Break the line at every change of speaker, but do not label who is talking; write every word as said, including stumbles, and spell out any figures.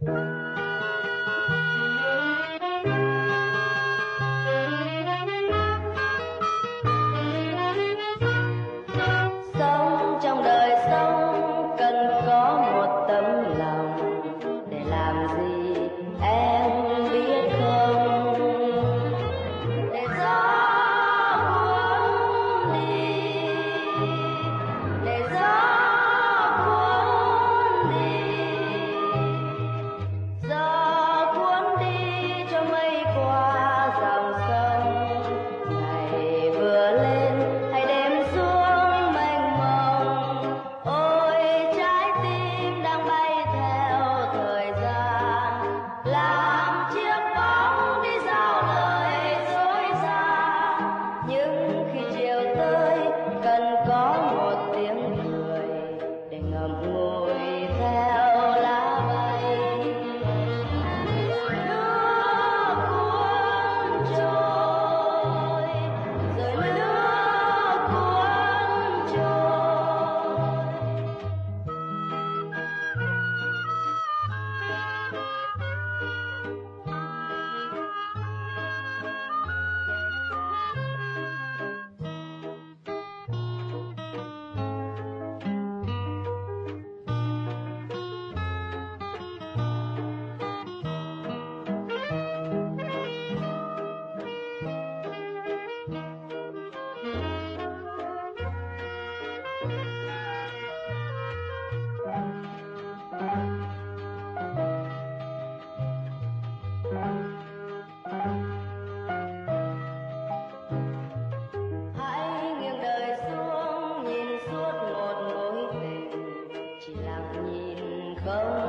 Sống trong đời sống cần có một tấm lòng, để làm gì em biết không? Để gió cuốn đi, để gió cuốn đi, gió cuốn đi cho mây qua dòng sông. Ngày vừa lên hay đêm xuống mênh mông, ôi trái tim đang bay theo thời gian, làm chiếc bóng đi giao lời dối gian. Nhưng khi chiều tới cần có một tiếng cười, để ngậm ngùi theo lá bay. Nước cuốn trôi, rồi nước cuốn trôi. Hãy nghiêng đời xuống nhìn suốt một mối tình, chỉ lặng nhìn không